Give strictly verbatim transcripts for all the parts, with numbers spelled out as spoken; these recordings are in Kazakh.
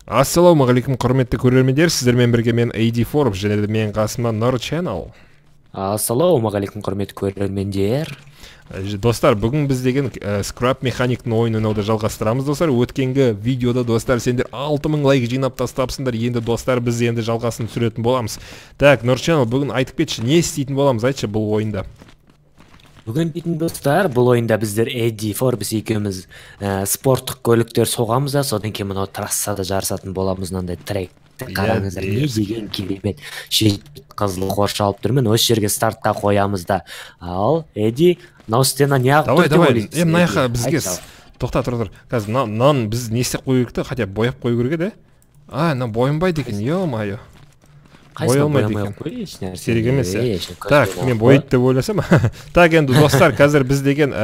Ассалаумағалейкум құрметті көрермендер, сіздермен бірге мен Эйди Forbes және де мен қасыма Нұр Channel. Ассалаумағалейкум құрметті көрермендер. Достар, бүгін біз деген Scrap Mechanic-ның ойын ойнауды жалғастырамыз, достар. Өткенгі видеода, достар, сендер алты мың лайк жинап тастапсыңдар. Енді, достар, біз енді жалғасын түсіретін боламыз. Так, Нұр Channel, бүгін айтып кетші, не істейтін боламыз, айтшы бұл ойында? Бүгін дейтін достар, бұл ойында біздер Эйди Forbes екеуміз спорттық көліктер соғамыз да, содан кейін мынау трассада жарысатын боламыз. Мынандай тректі қараңыздар, не деген керемет шет қызыл қоршалып тұрмын. Осы жерге стартта қоямыз да. Ал Эйди, мынау стена неғып тұр деп ойлайсыз? Давай, давай, мына бізге тоқта тұр тұр. Қазір мынаны біз не істеп қою керек те, хотя бояп қою керек еді. А, мына боянбайды екен, ё-майо. Боялмайды екен. Керек емес. Так, мен бояйды деп ойласам. Так, енді достар, қазір біз деген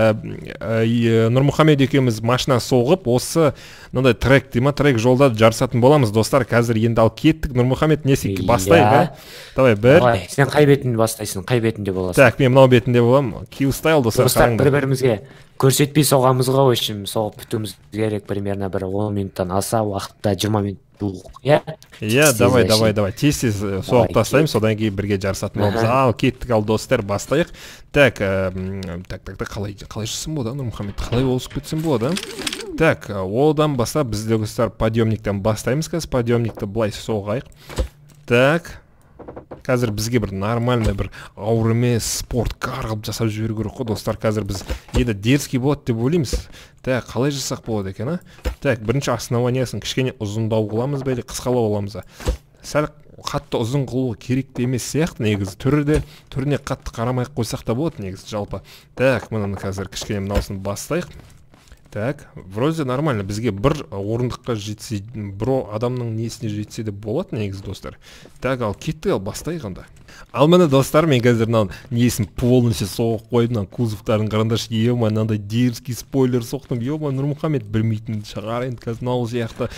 Нұрмұхамед екеуміз машина соғып, осы мынандай трек дейма, трек жолда жарысатын боламыз. Достар, қазір енді ал кеттік. Нұрмұхамед несек бастайық, давай, бір. Сен қай бетінде бастайсың, қай бетінде боласың? Так, мен мынау бетінде болам. Q-Style, достар. Достар, бір-бірімізге көрсетпей соғамызға, өшім соғып бітуіміз керек, примерно бір он минуттан аса уақытта жиырма минут. Иә, иә, давай, давай, давай. Тез-тез соғып тастаймыз, содан кейін бірге жарысатын боламыз. Ал, кеттік, ал достар, бастайық. Так, так, так, так, қалай жасым болады, Нұрмұхамед, қалай олысып кетсем болады? Так, одан бастап бізде достар подъемниктен бастаймыз, қазір подъемникті былай соғайық. Так, қазір бізге бір нормальный бір ауыр емес спорткар қылып жасап жіберу керек қой, достар. Қазір біз енді дерзкий болады деп ойлаймыз. Так, қалай жасақ болады екен, а? Так, бірінші основаниясын кішкене ұзындау қыламыз ба, или қысқалау қыламыз ба? Сәл қатты ұзын қылу керек емес сияқты, негізі түрде, түріне қатты қарамай қойсақ та болады, негізі жалпы. Так, мынаны қазір кішкене мынаусын бастайық. Так, вроде нормально, бізге бір орындыққа жетсе, бір адамның несіне жетсе де болады, негізі достар. Так, ал кетті, ал бастайық анда. Ал мені достар, мен қазір мынау несін полностью соғып қойып, мынау кузовтарын қараңдаршы, ема, мынандай дерзкий спойлер соқтым, ема, Нұрмұхамед білмейтін шығар енді қазір мынау сияқты.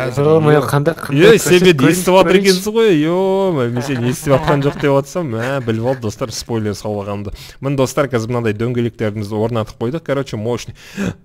Е, себет естіп жатыр екенсің ғой, ема, мен сен естіп жатқан жоқ деп жатсам, мә, біліп алды достар, спойлер салғанымды. Мін достар, қазір мынандай дөңгелектерімізді орнатып қойдық, короче, мощный.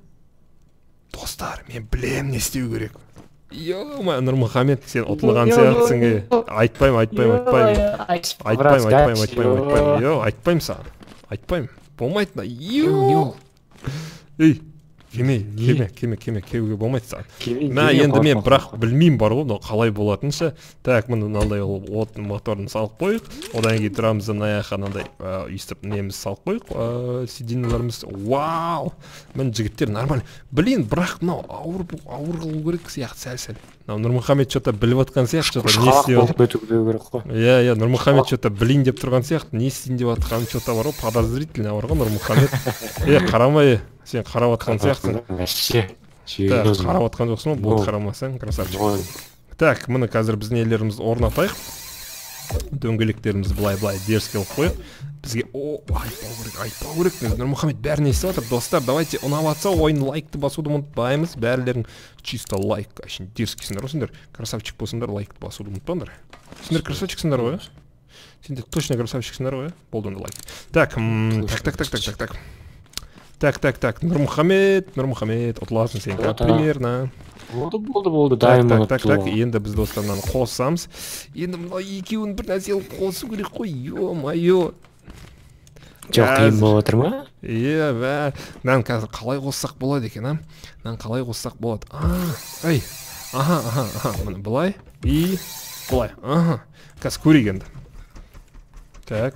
Достар, мен білем не істеу керек. Ё-ма, Нұрмұхамед, сен ұтылған сияқтысың. Айтпайым, айтпайым, айтпайым. Айтпайым, айтпайым, айтпайым, айтпайым. Йо, айтпайым саған. Айтпайым. Болмайды. Йо. Ей, кеме, кеме, кеме, кеме, кеуге болмайды саған. Мә, енді мен бірақ білмеймін бар ғой, қалай болатынша. Так, мұны мынандай от моторын салып қойық. Одан кейін тұрамызды наяққа мынандай үйістіп неміз салып қойық. Сиденьяларымыз. Вау! Мен жігіттер нормально. Блин, бірақ мынау ауыр ауыр қылу керек сияқты сәл-сәл. Нұрмұхамед что-то біліп отқан сияқты, что-то не істеп. Иә, иә, Нұрмұхамед что-то білейін деп тұрған сияқты, не істейін деп отқан что-то бар ғой, подозрительно бар ғой Нұрмұхамед. Е, қарамай, сен қарап отқан сияқтысың. Так, қарап отқан жоқсың ба? Болды, қарамасаң, красавчик. Так, міне қазір біз нелерімізді орнатайық. Дөңгелектерімізді былай-былай дерзкий қылып қойып. Бізге, о, айтпау керек, айтпау керек. Нұрмұхамед бәрін естіп отыр. Достар, давайте ұнап жатса ойын лайкты басуды ұмытпаймыз. Бәрілерің чисто лайк, әшейін дерзкийсіңдер ғой, сендер красавчик болсыңдар, лайкты басуды ұмытпаңдар. Сендер красавчиксіңдер ғой? Сендер точно красавчиксіңдер ғой? Болды онда лайк. Так, так, так, так, так, так, так. Так, так, так, Нұрмұхамед, Нұрмұхамед, ұтыласың сен, как примерно. Болды, болды, болды, дайым ұтылу. Так, так, так, енді біз достарынан қоссамыз. Енді мына екеуін бір нәрсе қосу керек қой, ё-майо. Жоқ, қиын болып отыр ма? Е, бә, мынаны қазір қалай қоссақ болады екен, а? Мынаны қалай қоссақ болады? Ай, аха, аха, аха, мына былай, и былай, аха. Қазір көрейік енді. Так.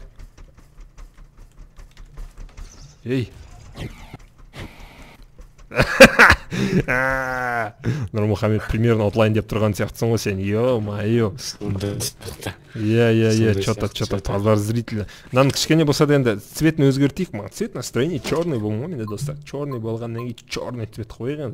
Ей. Нұрмұхамед примерно отлайн деп тұрған сияқтысың ғой сен, ё-майо. Иә, иә, иә, что-то, что-то подозрительно. Мынаны кішкене болса да енді цветін өзгертейік ма? Цвет настроение черный болмау менде достар. Черный болғаннан кейін черный цвет қойған.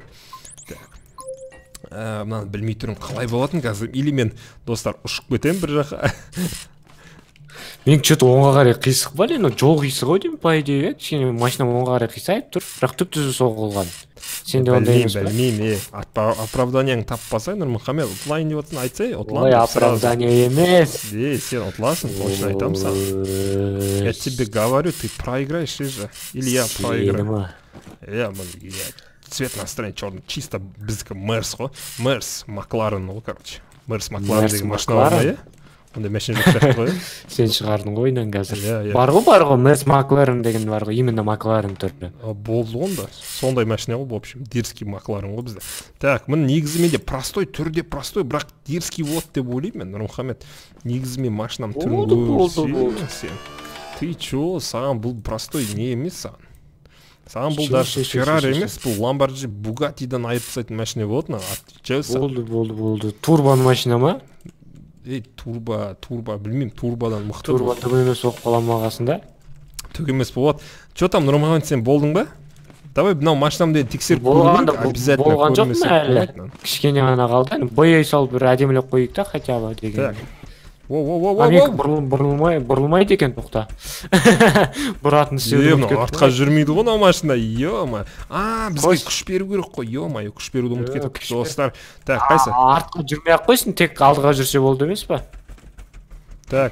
Мынаны білмей тұрмын қалай болатын қазір. Или мен достар ұшып кетем бір жаққа. Мен что-то оңға қарай қисық бар, енді жол қисық ғой деймін, по идее, кішкене машина оңға қарай қисайып тұр, бірақ түп-түзу соғылған. Сен де ондай емес па? Білмеймін, оправданияң таппасай, Нұрмұхамед, ұтылайын деп отырсын, айтсай, ұтылан. Олай оправдания емес. Е, сен ұтыласың, точно айтам саған. Я тебе говорю, ты проиграешь же. Или я проиграю. Я, цвет настроение черный, чисто біздікі Мерс ғой, Мерс, Макларен ғой, короче. Мерс, Макларен деген машина бар ма, иә? Ондай машина жоқ сияқты ғой. Сен шығардың ғой ойынан қазір. Бар ғой, бар ғой, Мерс Макларен деген бар ғой, именно Макларен түрі. Болды онда, сондай машина ғой, в общем, дерзкий Макларен ғой бізде. Так, мен негізімен де простой, түрде простой, бірақ дерзкий вот деп ойлаймын мен, Нұрмұхамед. Негізімен машинам түрін көрсең. Ты чё, саған бұл простой не емес саған. Саған бұл даже Феррари емес, бұл Ламборджини, Бугаттиден айырып тастайтын машина болады, болды, болды, болды. Турбоның машина ма? Ей, турбо, турбо, білмеймін, турбодан мықты. Турбо түк емес оқып қаламағасында? Түк емес болады. Чё там, Нұрмұхамед, сен болдың ба? Давай мынау машинамды тексеріп көру керек, обязательно болған жоқ па әлі? Кішкене ғана қалды. Бояй салып бір әдемілеп қойып та хотя бы деген. Воу-воу-воу-воу. Бұрылмай, бұрылмайды екен, тоқта. Бұратын істеуді ұмытып кеттім. Артқа жүрмейді ғой мынау машина, ё-ма. А, бізге күш беру керек қой, ё-ма, күш беруді ұмытып кеттік, достар. Так, қайсы? Артқа жүрмей-ақ қойсын, тек алдыға жүрсе болды емес па? Так.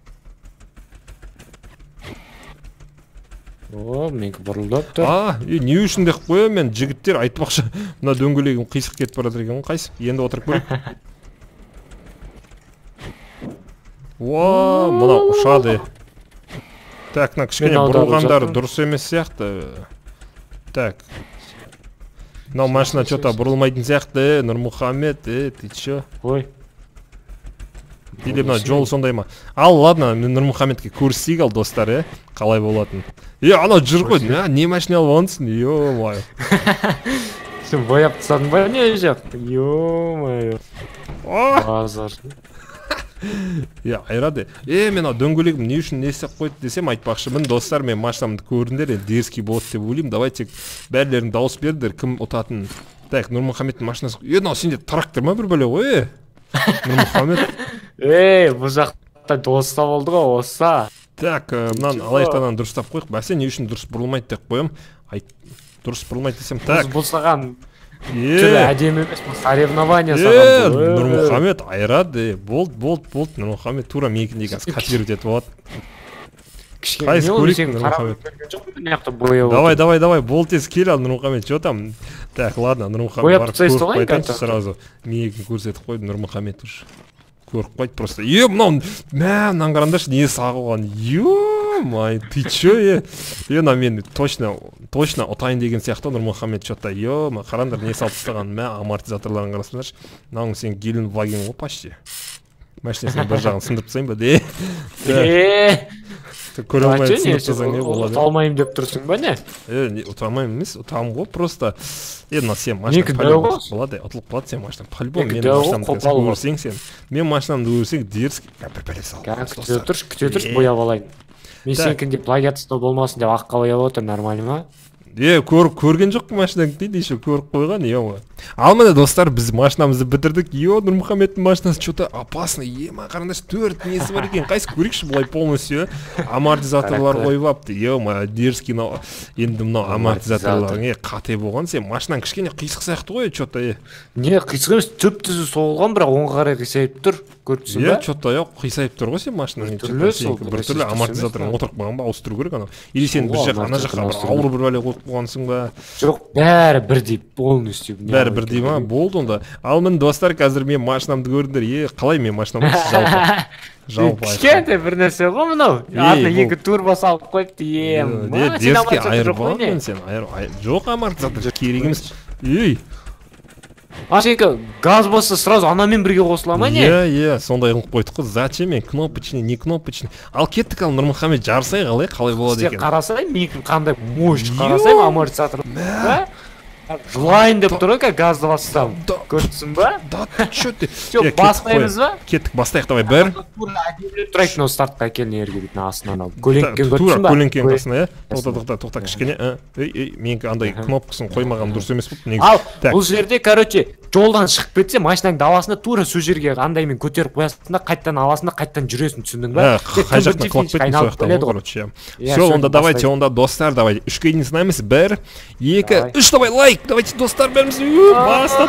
О, менікі бұрылдап тұр. А, не үшін деп қоямын мен, жігіттер айтпақшы, мына дөңгелегім қисық кетіп бара жатыр екен ғой, қайсы? Енді отырып көрейік. Уа, мына ұшады. Так, мына кішкене бұрылғандары дұрыс емес сияқты. Так. Мынау машина что-то бұрылмайтын сияқты, Нұрмұхамед, ты чё? Ой. Или мына жол сондай ма? Ал, ладно, мен Нұрмұхамедке көрсетейік ал, достар, қалай болатын. Е, анау жүр ғой, не машина алып алғансың, ё-май. Сен бояп тастадың ба не жақ? Ё-май. Базар. Е, айрады. Е, мен дөңгелегім не үшін не істеп қойды десем айтпақшы. Мен достар, мен машинамды көрдіңдер, дерзкий болады деп ойлаймын. Давайте бәрлерің дауыс бердіңдер, кім ұтатын. Так, Нұрмұхамедтің машинасы. Е, мынау сенде трактор ма бір бәле ғой, е? Нұрмұхамед. Ей, бұл жақта доста болды ғой, оса. Так, мынаны алаяқтан дұрыстап қойық. Бәсе не үшін дұрыс бұрылмайды деп қоям. Дұрыс бұрылмайды десем. Так. Бұл саған түрі әдемі емес, бұл соревнования саған бұл. Нұрмұхамед айрады. Болды, болды, болды. Нұрмұхамед тура менікіндей қазір қатеріп етіп алады. Қайсы көрейік, Нұрмұхамед. Давай, давай, давай, бол тез кел ал, Нұрмұхамед, что там? Так, ладно, Нұрмұхамед барып көріп қайтады сразу. Менікін көрсетіп қойды, Нұрмұхамед уж көріп қойды просто. Е, мынау, мә, мынан қарандашы, не сағылған? Ё-май, ты чё, е? Е, на мен точно, точно ұтайын деген сияқты, Нұрмұхамед, что-то, ё-ма, қарандар, не салып тастаған, мә, амортизаторларын қарасындаршы. Мынауың сен Гелен Ваген ғой, почти. Машинесінің бір жағын сындырып тастайын ба, де? Е, көре алмай сындырып тастасаң не болады? Ұталмайым деп тұрсың ба не? Е, ұталмайым емес, ұтамын ғой, просто. Е, мына сен машина по-любому болады, ұтылып қалады сен машина. По-любому мен машинамды көрсең сен. Мен машинамды көрсең дерзкий. Бір бәле сал. Күте тұрш, күте тұрш, бояп алайын. Мен сенікінде плагиатство болмасын деп аққа бояп отыр, нормально ма? Е, көріп көрген жоқ машинаңды дейді, еще көріп қойған, ё-ма. Ал міне достар, біз машинамызды бітірдік. Ё, Нұрмұхамедтің машинасы что-то опасно. Ема, қараңдаршы, төрт несі бар екен. Қайсы көрейікші бұлай полностью, амортизаторлар қойып апты. Ё-ма, дерзкий енді мынау амортизаторларың е қате болған. Сен машинаң кішкене қисық сияқты ғой, что-то е. Не, қисық емес, түп-түзу соғылған, бірақ оңға қарай қисайып тұр. Көріпсің ба? Е, что-то е, қисайып тұр ғой сен машинаң. Біртүрлі амортизаторын отырып қойған ба, ауыстыру керек анау. Или сен бір жақ ана жаққа бір ауыр бір бәле қойып қойғансың ба? Жоқ, бәрі бірдей полностью. Бәрі бірдей ма? Болды онда. Ал мен достар, қазір мен машинамды көрдіңдер. Е, қалай мен машинамды жалпы? Жалпы. Кішкентай бір нәрсе ғой мынау. Артына екі турбо салып қойыпты, ем. Дерзкий айырбан мен сен. Жоқ, амортизатор керек емес. Ей. Ашенька, газ болса сразу анамен бірге қосыла ма не? Е, е, сондай қылып қойдық қой. Зачем мен кнопочный, не кнопочный. Ал кеттік ал Нұрмұхамед жарысай қалай, қалай болады екен. Сен қарасай, менің қандай мощь қарасай амортизатор. Жылайын деп тұр ғой, газды бастам. Көрдісің ба? Да, че ты? Жоқ, бастаймыз ба? Кеттік, бастайық, давай, бәр. Тұрайық, но стартқа келін ерге дейтін астынан ал. Көлеңкен көрдісің ба? Тура, көлеңкен қасына, е? Тоқта, тоқта, тоқта, кішкене, ей, ей, менің андай кнопкасын қоймаған дұрыс емес бұл. Ал, бұл жерде, короче, жолдан шығып кетсе, машинаның даласында тура сол жерге андаймен көтеріп қоясың да, қайттан аласың да, қайттан жүресің, түсіндің ба? Қай жақтан құлап кетің сол жақтан ғой, короче. Все, онда давайте, онда достар, давай, үшке дейін сынаймыз, бір, екі, үш, давай, лайк, давайте, достар, бәріміз, бастап.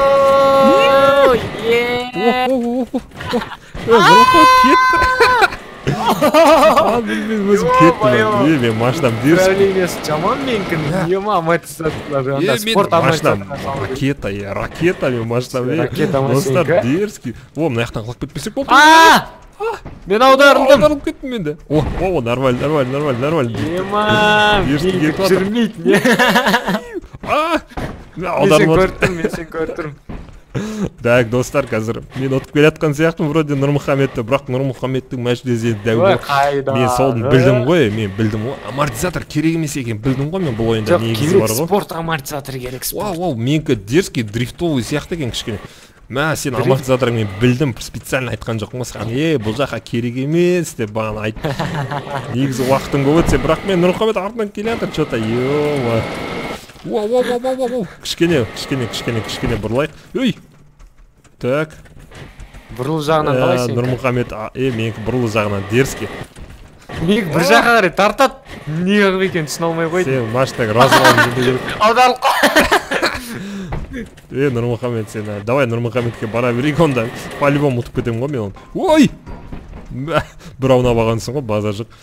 Мен өзім кеттім. Е, мен машинам дерс. Управлениесі жаман менікін. Ема амортизаторлар. Анда спорт амортизаторлар. Ракета, е, ракета мен машинам. Ракета машинка. Достар дерзкий. О, мына жақтан құлап кетпесек болды. Мен аударылдым. Аударылып кеттім мен де. О, о, нормально, нормально, нормально, нормально. Ема, менікі жүрмейді. Мен сен көрттім, мен сен көрттім. Так, достар, қазір мен отып келе жатқан сияқтым, вроде Нұрмұхаметті, бірақ Нұрмұхаметтің мәжілесі дәуір. Мен солын білдім ғой, мен білдім ғой. Амортизатор керек емес екен, білдім ғой мен бұл ойында негізі бар ғой. Спорт амортизатор керек, спорт. Вау, вау, менікі дерзкий дрифтовый сияқты екен кішкене. Мә, сен амортизаторың мен білдім, специально айтқан жоқпын саған. Е, бұл жаққа керек емес деп бағана айт. Негізі уақытың көп өтсе, бірақ мен Нұрмұхамет артынан келе жатыр, что-то, ё-ма. Вау, вау, вау, вау, вау, кішкене, кішкене, кішкене, кішкене бұрылайық. Өй! Так. Бұрыл жағынан қалай сен? Нұрмұхамет, е, менікі бұрыл жағынан дерзкий. Менікі бір жаққа қарай тартат, не қылып екен түсіне алмай қойды. Сен машинаға разылғанын жүрді жүріп. Аударылып қой. Е, Нұрмұхамет, сен, давай Нұрмұхаметке бара берейік онда. По-любому ұтып кетемін ғой мен оны. Ой! Бір ауына бағансың ғой, базар жоқ.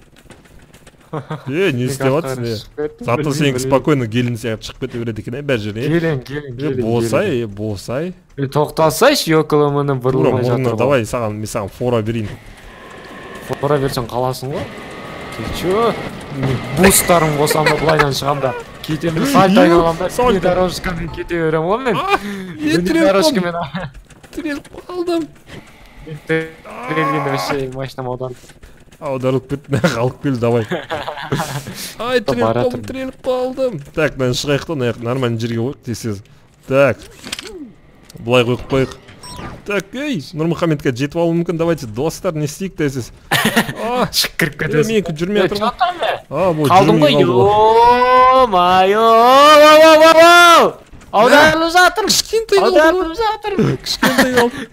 Е, не істеп жатсың, е? Зато сен спокойно келін сияқты шығып кете береді екен, е, бәр жер, е? Келін, келін, келін. Е, болсай, е, болсай. Е, тоқтасайшы, екілімінің бұрылмай жатыр. Давай, саған, мен саған фора берейін. Фора берсең қаласың ғой? Ты чё? Бустарым болсам да бұлайнан шығам да. Кетемін, сальт айналам да, не дорожкамен кете берем ғой мен. Мен тіреліп қалдым. Тіреліп қалдым. Тірелгенде вообще машинам аударып. Аударылып кетті, қалып кел, давай. Ай, тіреліп қалдым, тіреліп қалдым. Так, мен шығайық та, нормально жерге қойық десіз. Так, бұлай қойып қойық. Так, ей, Нұрмұхаметке жетіп алу мүмкін, давайте, достар, не істейік десіз. Шық кіріп кетесің. Менікі жүрмей атыр ғой. Қалдым ғой, ё-майо, оу-оу-оу-оу! Аударылып жатыр. Кішкентай қалды. Аударылып жатыр. Кішкентай қалды.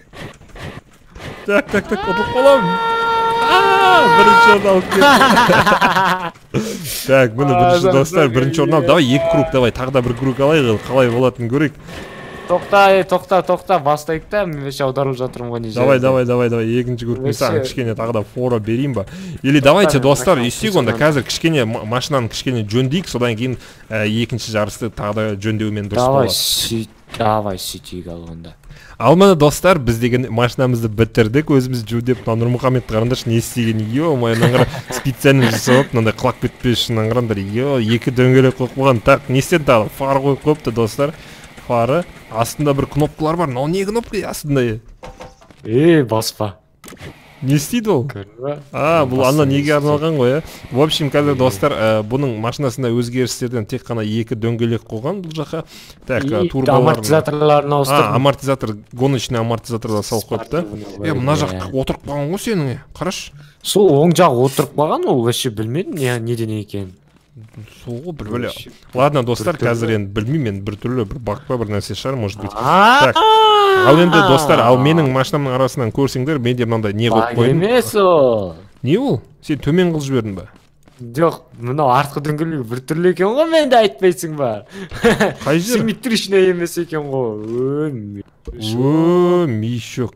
Так, так, так, ұтылып қалам. Бірінші орын алып кетті. Так, бұны бірінші достар, бірінші орын алып. Давай, екі круг, давай, тағы да бір круг алайық, қалай болатынын көрейік. Тоқта, тоқта, тоқта, бастайық та, мен веше аударылып жатырмын ғой не жерде. Давай, давай, давай, давай, екінші круг, мен саған кішкене тағы да фора берейін ба. Или давайте, достар, үйстейік онда, қазір кішкене машинаны кішкене жөндейік, содан кейін екінші жарысты тағы да жөндеумен дұрыс болады. Давай, сөйтейік алғанда. Ал мына достар, біз деген машинамызды бітірдік, өзіміз жөндеп, Нұрмұхаметті қараңдаршы, не істеген, ё, мойнан қара специально жасап, мынандай құлап кетпес үшін қараңдар, ё, екі дөңгелек қойып қойған. Так, не істеді тағы? Фар қойып қойыпты, достар. Фары, астында бір кнопкалар бар, но не кнопка астында? Ей, баспа. Не істейді ол? А, бұл ана неге арналған ғой, е? В общем, қазір достар, бұның машинасында өзгерістерден тек қана екі дөңгелек қойған бұл жаққа. Так, турболарын... Амортизаторларын ауыстырдым. А, амортизатор, гоночный амортизаторлар салып қойыпты. Е, мына жақ отырып қалған ғой сенің, қараш. Сол оң жақ отырып қалған, ол вообще білмедім, неден екен. Сол білбіле. Ладно, достар, қазір енді білмеймін, мен бір түрлі, бір бақпа бір нәрсе шығар, может быть. Так, ал енді достар, ал менің машинамның арасынан көрсеңдер, менде мынандай не қойып қойдым. Баг емес ол. Не ол? Сен төмен қылып жібердің ба? Жоқ, мынау артқы дөңгелегі бір түрлі екен ғой, мен де айтпайсың ба? Қай жер? Симметричный емес екен ғой. О, мишок.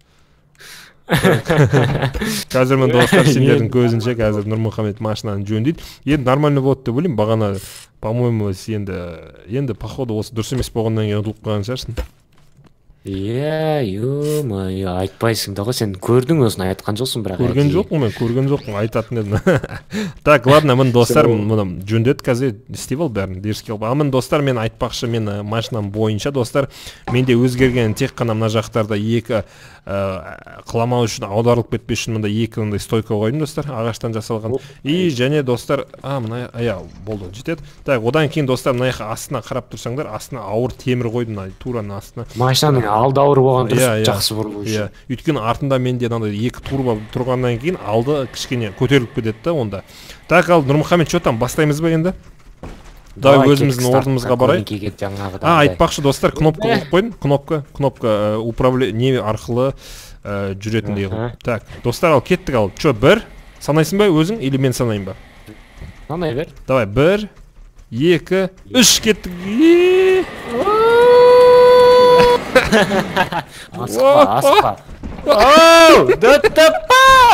Қазір мен достар, сендердің көзінше қазір Нұрмұхамет машинаны жөндейді. Енді нормально болады деп ойлаймын, бағана, по-моему, енді, енді, походу, осы дұрыс емес болғаннан кейін ұтылып қалған шығарсың. Иә, ё-майо, айтпайсың да ғой, сен көрдің өзін айтқан жоқсың бірақ. Көрген жоқпын мен, көрген жоқпын, айтатын едім. Так, ладно, мен достар, мұны жөндеді қазір, істеп ал бәрін, деріске алып. А мен достар, мен айтпақшы, мен машинам бойынша, достар, менде өзгерген тек қана мына жақтарда екі қыламау үшін, аударылып кетпес үшін мында екі мындай стойка қойдым, достар, ағаштан жасалған. И және достар, а, мына, ая, болды, жетеді. Так, одан кейін достар, мына астына қарап тұрсаңдар, астына ауыр темір қойдым, тураның астына. Машинаның алды ауыр болған дұрыс, жақсы бұрылу үшін. Өйткені артында менде екі турба тұрғаннан кейін алды кішкене көтеріліп кетеді да онда. Так, ал Нұрмұхамет, что там, бастаймыз ба енді? Давай өзіміздің орнымызға барайық. А, айтпақшы достар, кнопка қойып қойдым, кнопка, кнопка управление арқылы жүретіндей қылып. Так, достар, ал кеттік, ал что, бір санайсың ба өзің или мен санайын ба? Санай бер. Давай, бір, екі, үш, кеттік. Асықпа, асықпа. Оу, дөттіппа!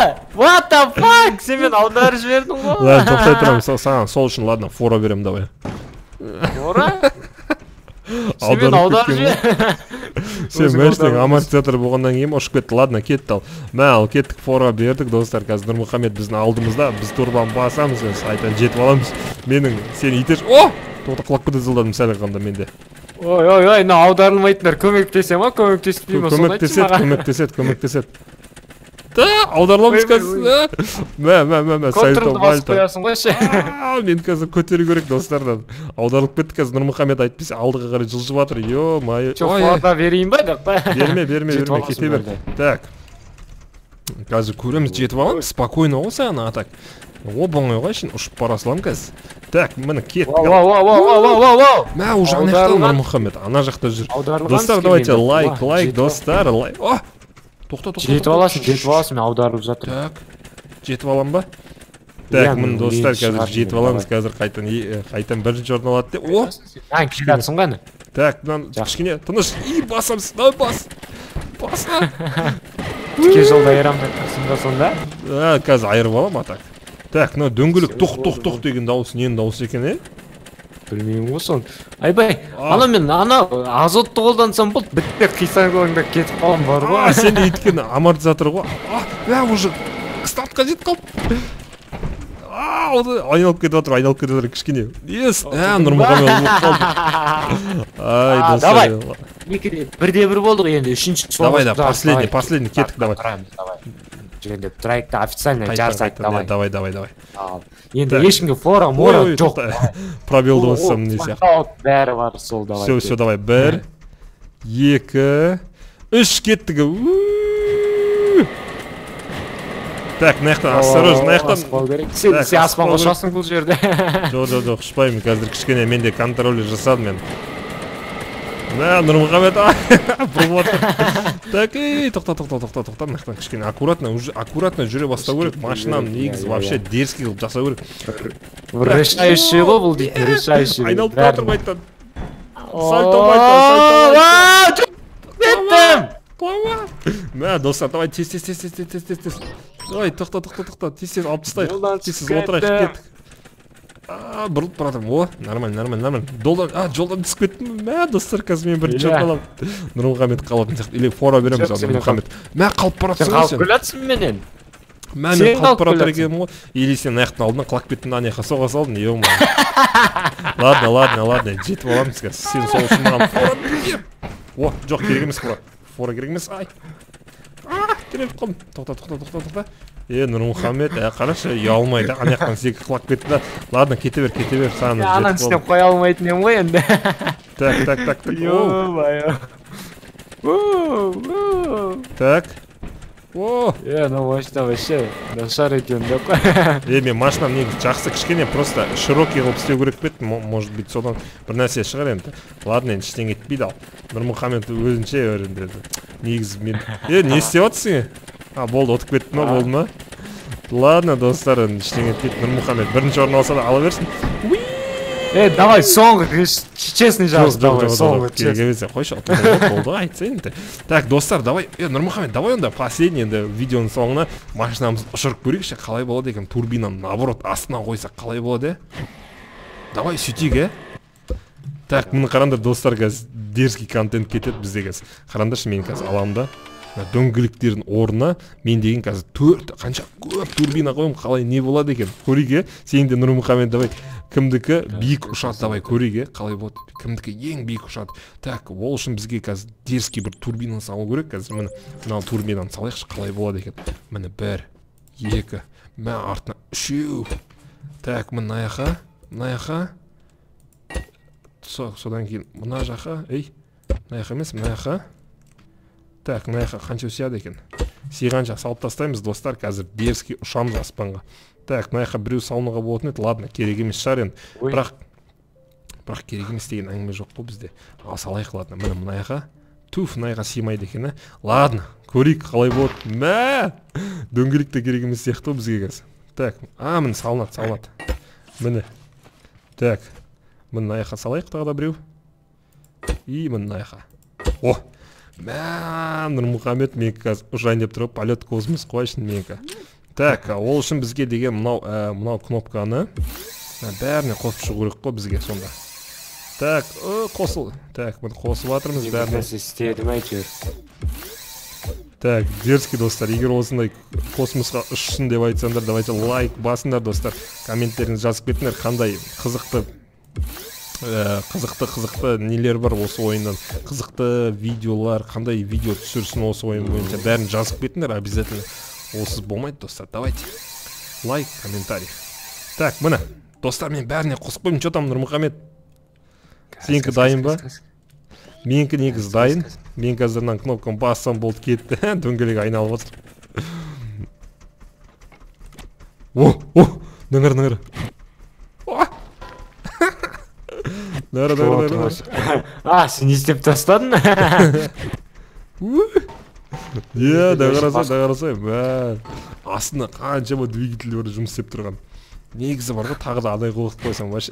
What the fuck? Сен мен аударып жібердің ғой. Ладно, тоқтай тұрам, саған сол үшін, ладно, фора берем, давай. Фора? Сен мен аударып жібер. Сен мәштің амортизатор болғаннан кейін ұшып кетті, ладно, кетті ал. Мә, ал кеттік, фора бердік, достар, қазір Нұрмұхамед біздің алдымызда, біз турбаны басамыз, айтан жетіп аламыз. Менің, сен итеш, о! Тоқта құлап кіді зылдадым сәл қанда менде. Ой, ой, ой, мына аударылмайтындар көмектесе ма, көмектеспей ма, соны айтшы маған. Көмектеседі, көмектеседі. Да, аударыламыз қазір. Мә, мә, мә, мә, контролды басып қоясың ғой ше. Мен қазір көтеру керек достардан. Аударылып кетті қазір Нұрмұхамед айтпесе алдыға қарай жылжып жатыр. Йо, май. Чо, форда берейін ба деп па? Берме, берме, берме, кете бер. Так. Қазір көреміз жетіп аламыз. Спокойно ғой саған атак. Оп-оңай ғой шын ұшып бара салам қазір. Так, міне кет. Вау, вау, вау, вау, вау, вау. Мә, уже ана жақта Нұрмұхамед, ана жақта жүр. Достар, давайте лайк, лайк, достар, лайк. О! Тоқта, тоқта. Жетіп аласың, жетіп аласың, мен аударып жатыр. Так. Жетіп алам ба? Так, міне достар, қазір жетіп аламыз, қазір қайтан қайтан бірінші орын алады деп. О! Ан келе жатсың ғана. Так, мынаны кішкене тыныш. И басамыз, давай бас. Баса. Тіке жолда айырам деп тұрсың да сонда? А, қазір айырып алам атак. Так, мына дөңгелек тоқ тоқ тоқ деген дауыс ненің дауысы екен, е? Білмеймін ғой соны. Айбай, ана мен ана азотты қолдансам болды, бітпек қисаңғылыңда кетіп қалам бар ғой. Сен өйткені амортизатор ғой. Ә, уже стартқа жетіп қалып. Айналып кетіп жатыр, айналып кетіп жатыр кішкене. Ес, ә, Нұрмұхамед болып қалды. Ай, достар. Давай, бірде-бір болдық енді, үшінші. Давай, да, последний, последний, кеттік, давай. Жүргенде трайкта официально жарсайық, давай. Давай, давай, давай. Енді ешкімге фора, мора жоқ. Пробелді болсам не сияқты. Бәрі бар, сол давай. Все, все, давай. Бір, екі, үш кеттігі. Так, мынаяқтан осторожно, мынаяқтан. Сен аспанға ұшасың бұл жерде. Жоқ, жоқ, жоқ, ұшпаймын. Қазір кішкене менде контроль жасадым мен. Мә, Нұрмұхамед, бұрып отыр. Так, ей, тоқта, тоқта, тоқта, тоқта, мынаяқтан кішкене аккуратно, аккуратно жүре бастау керек. Машинаны негізі вообще дерзкий қылып жасау керек. Решающий ғой бұл дейді, решающий. Айналып тұрып айттан. Сальто байта, сальто. Плава. Мә, достар, давай, тез, тез, тез, тез, тез, тез, тез. Давай, тоқта, тоқта, тоқта, тез, тез, алып тастайық. Тез, тез, отырайық, кеттік. А, бұрылып баратырмын. О, нормально, нормально, нормально. Долдан, а, жолдан түсіп кеттім. Мә, достар, қазір мен бірінші орын аламын. Нұрмұхамед қалатын сияқты. Или фора береміз ал Нұрмұхамед. Мә, қалып баратсың ғой сен. Қалып келатсың менен. Мә, мен қалып баратыр екенмін ғой. Или сен аяқтың алдынан құлап кеттің, ана жаққа соға салдың. Ё-ма. Ладно, ладно, ладно. Жетіп аламыз қазір. Сен сол үшін маған фора бер. О, жоқ, керек емес фора. Фора керек емес. Ай. А, тіреліп қалдым. Тоқта, тоқта, тоқта, тоқта. Е, Нұрмұхамед, ә, қарашы, ұялмайды, ана жақтан секі құлап кетті да. Ладно, кете бер, кете бер, саған жетіп ананы істеп қоя алмайтын ем ғой енді. Так, так, так, так. Ё-моё. Так. О! Е, ну вообще вообще нашар екен деп қой. Е, мен машинам негізі жақсы, кішкене просто широкий қылып істеу керек пе еді, может быть, содан бір нәрсе шығар енді. Ладно, енді ештеңе етпейді ал. Нұрмұхамед өзінше өрінде. Негізі мен... Е, не істеп жатсың? А, болды, отып кетті ма, болды ма? Ладно, достар, ештеңе етпейді. Нұрмұхамед бірінші орын алса да ала берсін. Е, давай, соңғы, честный жарыс, давай, соңғы, честный. Қойшы, болды, айтса енді. Так, достар, давай, е, Нұрмұхамед, давай онда последний енді видеоның соңына машинамызды ұшырып көрейікші, қалай болады екен, турбинаны наоборот астынан қойсақ қалай болады, е? Давай, сөйтейік, е? Так, мұны қарандар, достар, қазір дерзкий контент кетеді бізде қазір. Қарандаршы, мен қазір аламын да. Дөңгелектердің орнына мен деген қазір төрт, қанша көп турбина қойым, қалай не болады екен. Көрейік, е? Сен де Нұрмұхамед, давай. Кімдікі биік ұшады, давай көрейік, қалай болады. Кімдікі ең биік ұшады. Так, ол үшін бізге қазір дерзкий бір турбинаны салу керек. Қазір міне мынау турбинаны салайықшы, қалай болады екен. Міне бір, екі, мә артына үшеу. Так, мына аяққа, мына аяққа. Содан кейін мына жаққа, ей, мына аяққа емес, мына жаққа. Так, мына жаққа қанша өсияды екен. Сиғанша салып тастаймыз, достар, қазір дерзкий ұшамыз аспанға. Так, мына жаққа біреу салынуға болатын еді, ладно, керек емес шығар енді. Бірақ, бірақ керек емес деген әңгіме жоқ қой бізде. Ал салайық, ладно, міне мына жаққа. Туф, мына жаққа сыймайды екен, ә? Ладно, көрейік қалай болады. Мә! Дөңгелек те керек емес сияқты ғой бізге қазір. Так, а, міне салынады, салынады. Міне. Так, міне мына жаққа салайық тағы да біреу. И міне мына жаққа. О! Мә, Нұрмұхамед, мен қазір ұшайын деп тұрып, полет космос қойшын менікі. Так, ол үшін бізге деген мынау мынау кнопканы бәріне қосып шығу керек қой бізге сонда. Так, қосыл. Так, біз қосып жатырмыз бәріне. Істедім әйтеуір. Так, дерзкий достар, егер осындай космосқа ұшсын деп айтсаңдар, давайте лайк басыңдар достар. Комменттеріңізді жазып кетіңдер, қандай қызықты қызықты қызықты нелер бар осы ойыннан, қызықты видеолар, қандай видео түсірсін осы ойын бойынша бәрін жазып кетіңдер обязательно. Олсыз болмайды достар. Давайте лайк, комментарий. Так, мына достар, мен бәріне қосып қоймын. Что там, Нұрмұхамед? Сенікі дайын ба? Менікі негізі дайын. Мен қазірнан кнопканы бассам болды, кетті. Дөңгелек айналып отыр. О, о, нөңір, нөңір. Нөңір, нөңір, нөңір. А, сен істеп тастадың? Е, да қарасай, да қарасай, бәр. Астында қаншама двигатель бар жұмыс істеп тұрған. Негізі бар ғой, тағы да адай қоғып қойсам вообще.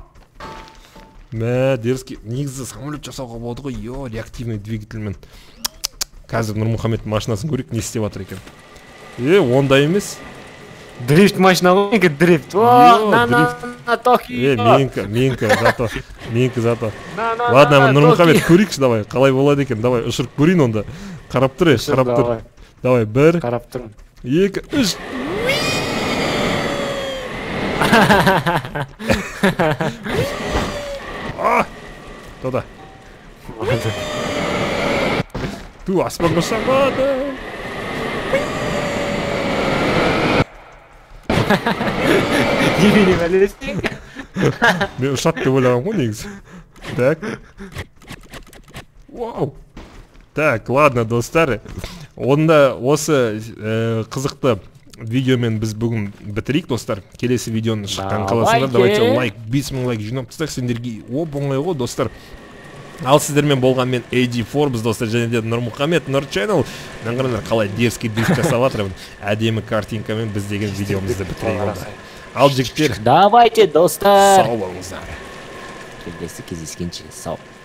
Мә, дерзкий, негізі самолет жасауға болады ғой, йо, реактивный двигательмен. Қазір Нұрмұхамед машинасын көрейік, не істеп жатыр екен. Е, ондай емес. Дрифт машина ғой, менікі дрифт. О, на-на-на, Токио. Е, менікі, менікі, зато, менікі, зато. Ладно, Нұрмұхамед, көрейікші, давай, қалай болады екен, давай, ұшырып көрейін онда. Қарап тұр, еш, қарап тұр. Давай, бір, қарап тұрмын. Екі, үш. А, тода. Ту, аспанға шамады. Немене бәлесің? Мен ұшат деп ойлағам ғой негізі. Так. Вау. Так, ладно, достар. Онда осы қызықты видеомен біз бүгін бітірейік, достар. Келесі видеоны шыққан қаласыңдар. Давайте лайк, бес мың лайк жинап тастайық сендерге. Оп, оңай ғой, достар. Ал сіздермен болған мен Эдди Форбс, достар, және де Нұрмұхамед, Нұр Channel. Мен қараңдар, қалай дерзкий дрифт жасап жатырмын. Әдемі картинкамен біз деген видеомызды бітірейік онда. Ал жігіттер, давайте, достар. сау болыңыздар. Келесі кездескенше сау.